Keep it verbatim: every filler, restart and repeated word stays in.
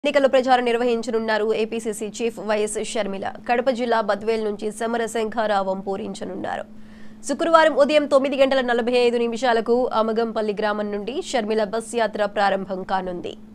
ఎన్నికల ప్రచారం నిర్వహించనున్నారు ఏపీసీసీ చీఫ్ వైఎస్ షర్మిల. కడప జిల్లా బద్వేల్ నుంచి సమర శంఖారావం పూరించనున్నారు. శుక్రవారం ఉదయం తొమ్మిది గంటల నలభై ఐదు నిమిషాలకు అమగంపల్లి గ్రామం నుండి షర్మిల బస్ యాత్ర ప్రారంభం కానుంది.